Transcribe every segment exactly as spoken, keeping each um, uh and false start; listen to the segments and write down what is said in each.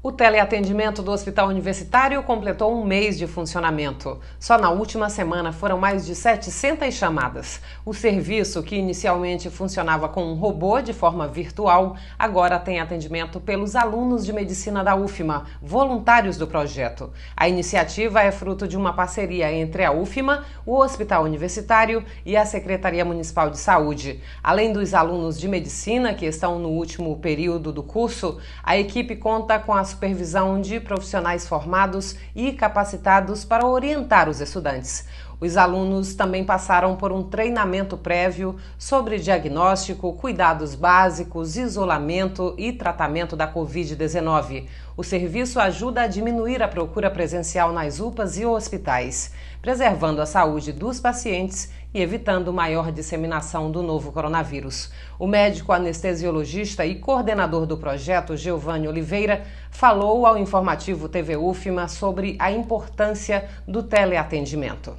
O teleatendimento do Hospital Universitário completou um mês de funcionamento. Só na última semana foram mais de setecentas chamadas. O serviço, que inicialmente funcionava com um robô de forma virtual, agora tem atendimento pelos alunos de medicina da U F M A, voluntários do projeto. A iniciativa é fruto de uma parceria entre a U F M A, o Hospital Universitário e a Secretaria Municipal de Saúde. Além dos alunos de medicina que estão no último período do curso, a equipe conta com a supervisão de profissionais formados e capacitados para orientar os estudantes. Os alunos também passaram por um treinamento prévio sobre diagnóstico, cuidados básicos, isolamento e tratamento da covid dezenove. O serviço ajuda a diminuir a procura presencial nas U P As e hospitais, preservando a saúde dos pacientes e evitando maior disseminação do novo coronavírus. O médico anestesiologista e coordenador do projeto, Giovanni Oliveira, falou ao informativo T V U F M A sobre a importância do teleatendimento.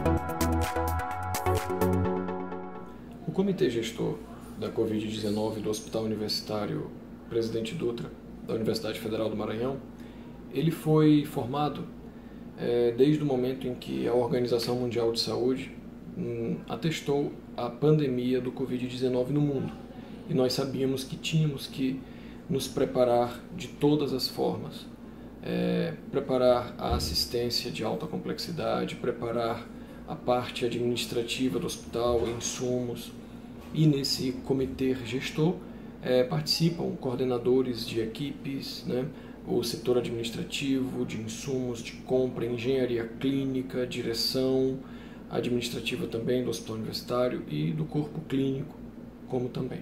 O Comitê Gestor da covid dezenove do Hospital Universitário Presidente Dutra, da Universidade Federal do Maranhão, ele foi formado é, desde o momento em que a Organização Mundial de Saúde hum, atestou a pandemia do covid dezenove no mundo. E nós sabíamos que tínhamos que nos preparar de todas as formas, é, preparar a assistência de alta complexidade, preparar a parte administrativa do hospital, insumos, e nesse comitê gestor é, participam coordenadores de equipes, né, o setor administrativo, de insumos, de compra, engenharia clínica, direção administrativa também do hospital universitário e do corpo clínico, como também.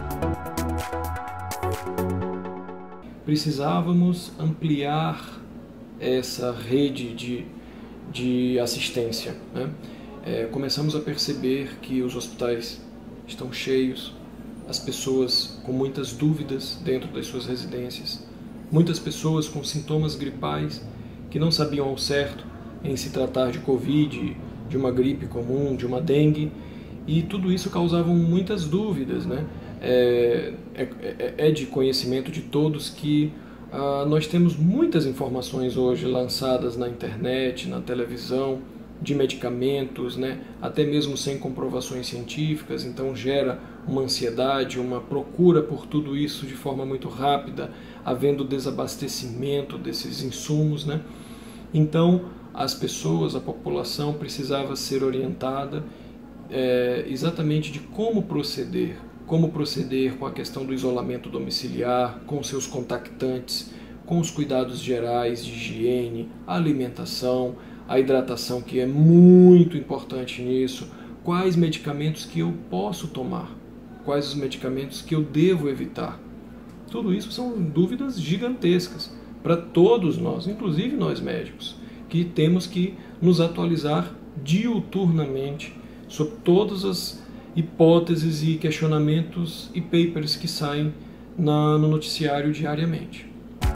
Precisávamos ampliar essa rede de, de assistência, né? É, começamos a perceber que os hospitais estão cheios, as pessoas com muitas dúvidas dentro das suas residências, muitas pessoas com sintomas gripais que não sabiam ao certo em se tratar de Covid, de uma gripe comum, de uma dengue, e tudo isso causava muitas dúvidas, né? É, é, é de conhecimento de todos que ah, nós temos muitas informações hoje lançadas na internet, na televisão, de medicamentos, né? Até mesmo sem comprovações científicas, então gera uma ansiedade, uma procura por tudo isso de forma muito rápida, havendo desabastecimento desses insumos, né? Então as pessoas, a população precisava ser orientada é, exatamente de como proceder, como proceder com a questão do isolamento domiciliar, com seus contactantes, com os cuidados gerais de higiene, alimentação, a hidratação, que é muito importante nisso, quais medicamentos que eu posso tomar, quais os medicamentos que eu devo evitar. Tudo isso são dúvidas gigantescas para todos nós, inclusive nós médicos, que temos que nos atualizar diuturnamente sobre todas as hipóteses e questionamentos e papers que saem na, no noticiário diariamente.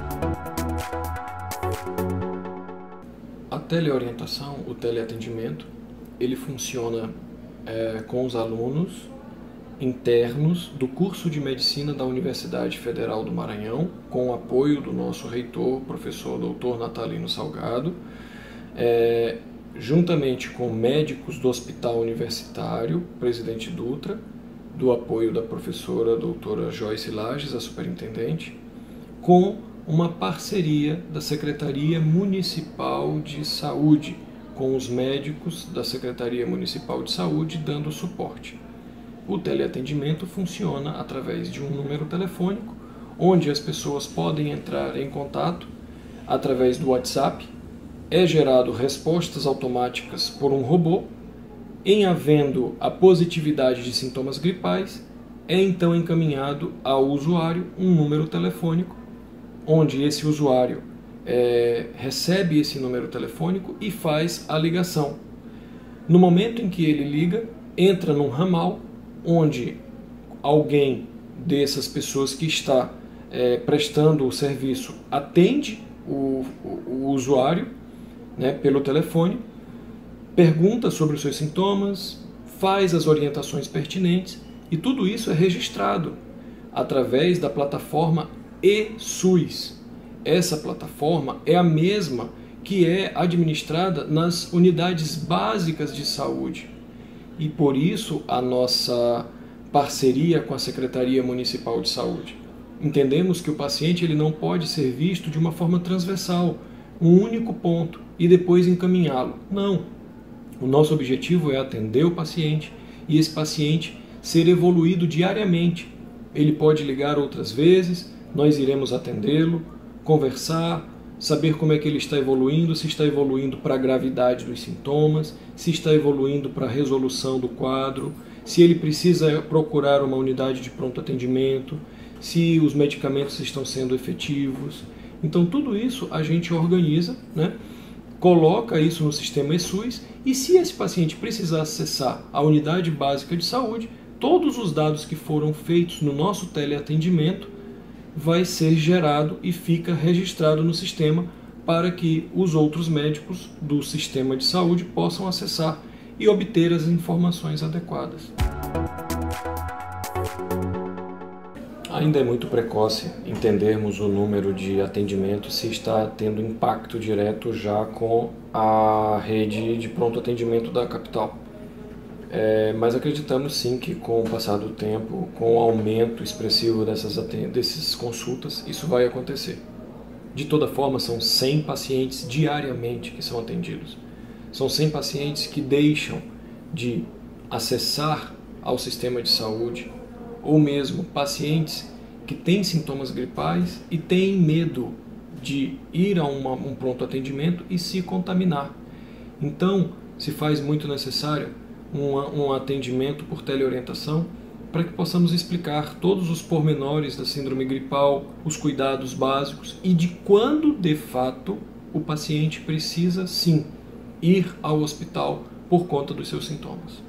A teleorientação, o teleatendimento, ele funciona é, com os alunos internos do curso de Medicina da Universidade Federal do Maranhão, com o apoio do nosso reitor, professor doutor Natalino Salgado, é, juntamente com médicos do Hospital Universitário Presidente Dutra, do apoio da professora doutora Joyce Lages, a superintendente, com uma parceria da Secretaria Municipal de Saúde, com os médicos da Secretaria Municipal de Saúde dando suporte. O teleatendimento funciona através de um número telefônico, onde as pessoas podem entrar em contato através do WhatsApp. É gerado respostas automáticas por um robô. Em havendo a positividade de sintomas gripais, é então encaminhado ao usuário um número telefônico, onde esse usuário é, recebe esse número telefônico e faz a ligação. No momento em que ele liga, entra num ramal, onde alguém dessas pessoas que está é, prestando o serviço atende o, o, o usuário, né, pelo telefone, pergunta sobre os seus sintomas, faz as orientações pertinentes, e tudo isso é registrado através da plataforma eSUS. essa plataforma é a mesma que é administrada nas unidades básicas de saúde. E por isso a nossa parceria com a Secretaria Municipal de Saúde. Entendemos que o paciente ele não pode ser visto de uma forma transversal, um único ponto, e depois encaminhá-lo. Não. O nosso objetivo é atender o paciente e esse paciente ser evoluído diariamente. Ele pode ligar outras vezes, nós iremos atendê-lo, conversar, saber como é que ele está evoluindo, se está evoluindo para a gravidade dos sintomas, se está evoluindo para a resolução do quadro, se ele precisa procurar uma unidade de pronto atendimento, se os medicamentos estão sendo efetivos. Então tudo isso a gente organiza, né? Coloca isso no sistema eSUS e se esse paciente precisar acessar a unidade básica de saúde, todos os dados que foram feitos no nosso teleatendimento vai ser gerado e fica registrado no sistema para que os outros médicos do sistema de saúde possam acessar e obter as informações adequadas. Ainda é muito precoce entendermos o número de atendimentos se está tendo impacto direto já com a rede de pronto atendimento da capital. É, mas acreditamos sim que com o passar do tempo, com o aumento expressivo dessas, dessas consultas, isso vai acontecer. De toda forma, são cem pacientes diariamente que são atendidos. São cem pacientes que deixam de acessar ao sistema de saúde, ou mesmo pacientes que têm sintomas gripais e têm medo de ir a uma, um pronto atendimento e se contaminar. Então, se faz muito necessário um, um atendimento por teleorientação para que possamos explicar todos os pormenores da síndrome gripal, os cuidados básicos e de quando, de fato, o paciente precisa, sim, ir ao hospital por conta dos seus sintomas.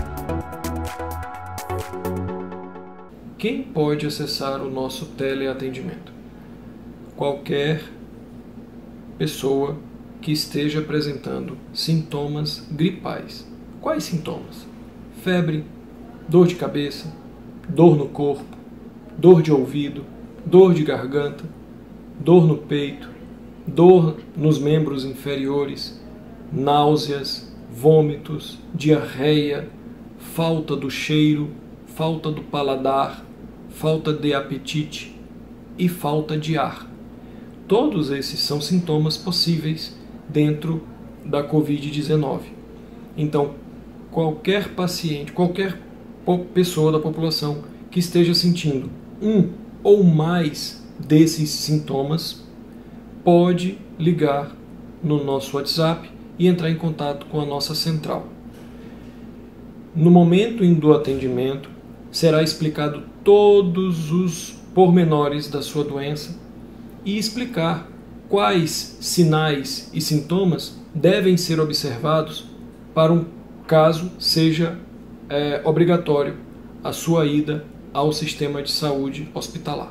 Quem pode acessar o nosso teleatendimento? Qualquer pessoa que esteja apresentando sintomas gripais. Quais sintomas? Febre, dor de cabeça, dor no corpo, dor de ouvido, dor de garganta, dor no peito, dor nos membros inferiores, náuseas, vômitos, diarreia, falta do cheiro, falta do paladar, falta de apetite e falta de ar. Todos esses são sintomas possíveis dentro da covid dezenove. Então, qualquer paciente, qualquer pessoa da população que esteja sentindo um ou mais desses sintomas pode ligar no nosso WhatsApp e entrar em contato com a nossa central. No momento do atendimento, será explicado todos os pormenores da sua doença e explicar quais sinais e sintomas devem ser observados para um caso seja é, obrigatório a sua ida ao sistema de saúde hospitalar.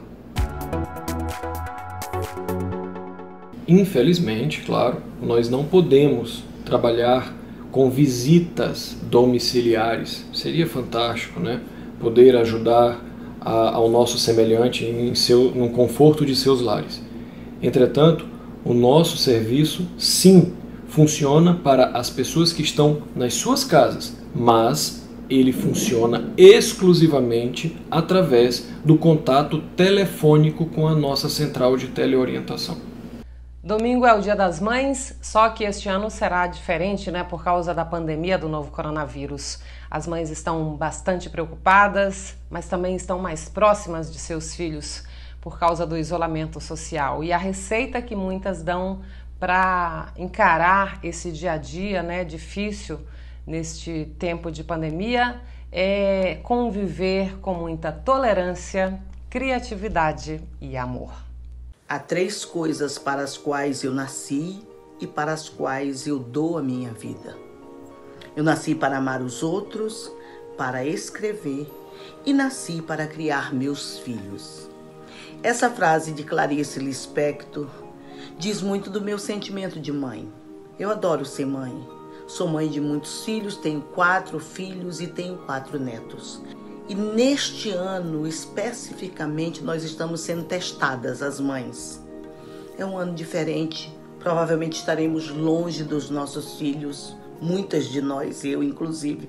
Infelizmente, claro, nós não podemos trabalhar com visitas domiciliares. Seria fantástico, né? Poder ajudar a, ao nosso semelhante em seu, no conforto de seus lares. Entretanto, o nosso serviço, sim, funciona para as pessoas que estão nas suas casas, mas ele funciona exclusivamente através do contato telefônico com a nossa central de teleorientação. Domingo é o Dia das Mães, só que este ano será diferente, né, por causa da pandemia do novo coronavírus. As mães estão bastante preocupadas, mas também estão mais próximas de seus filhos por causa do isolamento social. E a receita que muitas dão para encarar esse dia a dia, né, difícil neste tempo de pandemia é conviver com muita tolerância, criatividade e amor. Há três coisas para as quais eu nasci e para as quais eu dou a minha vida. Eu nasci para amar os outros, para escrever e nasci para criar meus filhos. Essa frase de Clarice Lispector diz muito do meu sentimento de mãe. Eu adoro ser mãe. Sou mãe de muitos filhos, tenho quatro filhos e tenho quatro netos. E neste ano, especificamente, nós estamos sendo testadas, as mães. é um ano diferente. Provavelmente estaremos longe dos nossos filhos, muitas de nós, eu inclusive.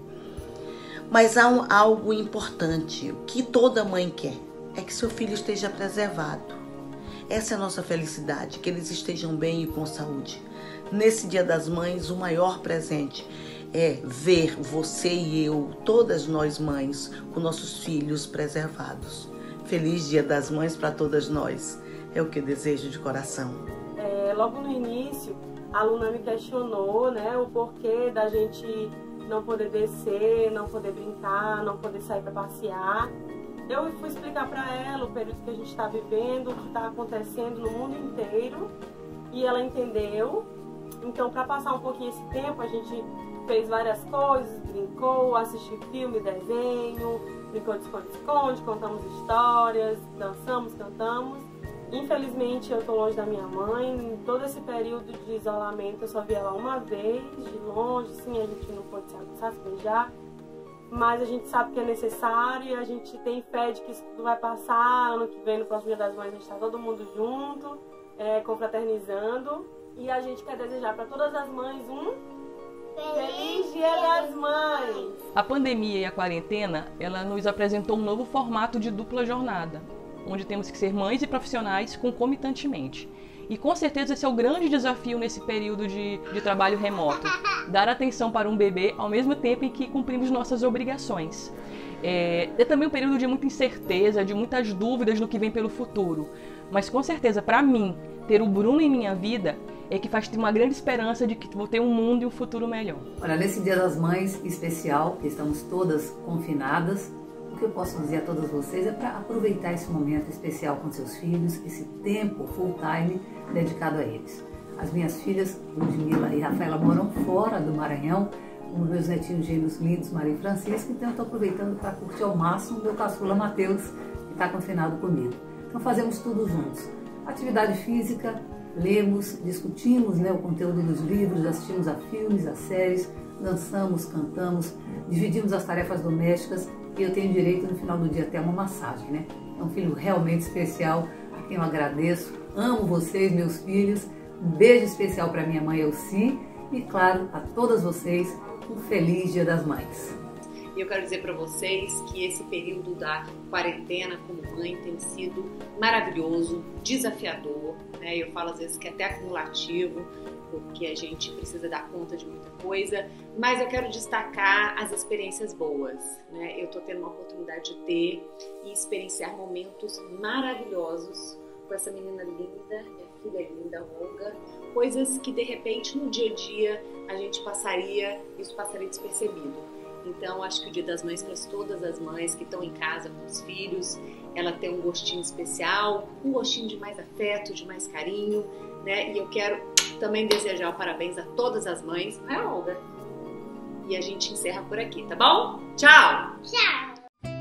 Mas há um, algo importante, o que toda mãe quer, é que seu filho esteja preservado. Essa é a nossa felicidade, que eles estejam bem e com saúde. Nesse Dia das Mães, o maior presente é ver você e eu, todas nós mães, com nossos filhos preservados. Feliz Dia das Mães para todas nós, é o que eu desejo de coração. É, logo no início, a aluna me questionou, né, o porquê da gente não poder descer, não poder brincar, não poder sair para passear. Eu fui explicar para ela o período que a gente está vivendo, o que está acontecendo no mundo inteiro, e ela entendeu. Então, para passar um pouquinho esse tempo, a gente fez várias coisas, brincou, assistiu filme, desenho, brincou de esconde-esconde, contamos histórias, dançamos, cantamos. Infelizmente, eu estou longe da minha mãe. Em todo esse período de isolamento, eu só vi ela uma vez, de longe, sim, a gente não pôde se abraçar, se beijar. Mas a gente sabe que é necessário e a gente tem fé de que isso tudo vai passar. Ano que vem, no próximo Dia das Mães, a gente está todo mundo junto, é, confraternizando. E a gente quer desejar para todas as mães um Feliz Dia das Mães! A pandemia e a quarentena, ela nos apresentou um novo formato de dupla jornada, onde temos que ser mães e profissionais concomitantemente. E com certeza esse é o grande desafio nesse período de, de trabalho remoto, dar atenção para um bebê ao mesmo tempo em que cumprimos nossas obrigações. É, é também um período de muita incerteza, de muitas dúvidas no que vem pelo futuro, mas com certeza para mim, ter o Bruno em minha vida é que faz ter uma grande esperança de que vou ter um mundo e um futuro melhor. Olha, nesse Dia das Mães especial, que estamos todas confinadas, o que eu posso dizer a todas vocês é para aproveitar esse momento especial com seus filhos, esse tempo full time dedicado a eles. As minhas filhas, Ludmila e Rafaela, moram fora do Maranhão, com meus netinhos gêmeos lindos, Maria e Francisca, então eu estou aproveitando para curtir ao máximo o meu caçula Matheus, que está confinado comigo. Então fazemos tudo juntos. Atividade física, lemos, discutimos, né, o conteúdo dos livros, assistimos a filmes, a séries, dançamos, cantamos, dividimos as tarefas domésticas e eu tenho direito no final do dia até uma massagem, né? É um filho realmente especial, a quem eu agradeço. Amo vocês, meus filhos. Um beijo especial para minha mãe Elci e, claro, a todas vocês, um feliz Dia das Mães. E eu quero dizer para vocês que esse período da quarentena como mãe tem sido maravilhoso, desafiador, né? Eu falo às vezes que é até acumulativo, porque a gente precisa dar conta de muita coisa, mas eu quero destacar as experiências boas, né? Eu estou tendo uma oportunidade de ter e experienciar momentos maravilhosos com essa menina linda, minha filha linda, Olga, coisas que de repente no dia a dia a gente passaria, isso passaria despercebido. Então, acho que o Dia das Mães, para todas as mães que estão em casa com os filhos, ela tem um gostinho especial, um gostinho de mais afeto, de mais carinho, né? E eu quero também desejar o parabéns a todas as mães, não é, Olga? E a gente encerra por aqui, tá bom? Tchau! Tchau!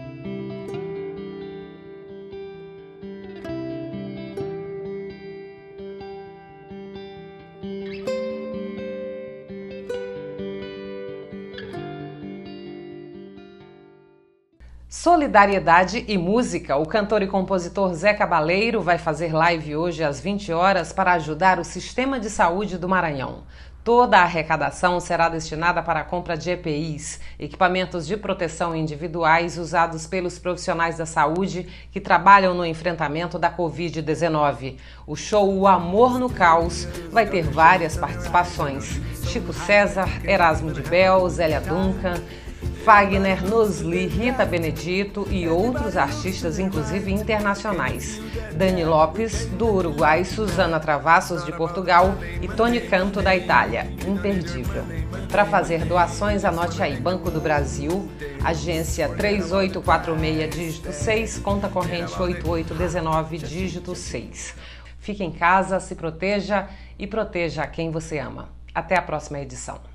Solidariedade e música. O cantor e compositor Zé Cabaleiro vai fazer live hoje às vinte horas para ajudar o Sistema de Saúde do Maranhão. Toda a arrecadação será destinada para a compra de E P Is, equipamentos de proteção individuais usados pelos profissionais da saúde que trabalham no enfrentamento da covid dezenove. O show O Amor no Caos vai ter várias participações. Chico César, Erasmo de Bel, Zélia Duncan, Fagner, Nosli, Rita Benedito e outros artistas, inclusive internacionais. Dani Lopes, do Uruguai, Susana Travassos, de Portugal e Tony Canto, da Itália. Imperdível. Para fazer doações, anote aí: Banco do Brasil, agência três oito quatro seis, dígito seis, conta corrente oito oito um nove, dígito seis. Fique em casa, se proteja e proteja quem você ama. Até a próxima edição.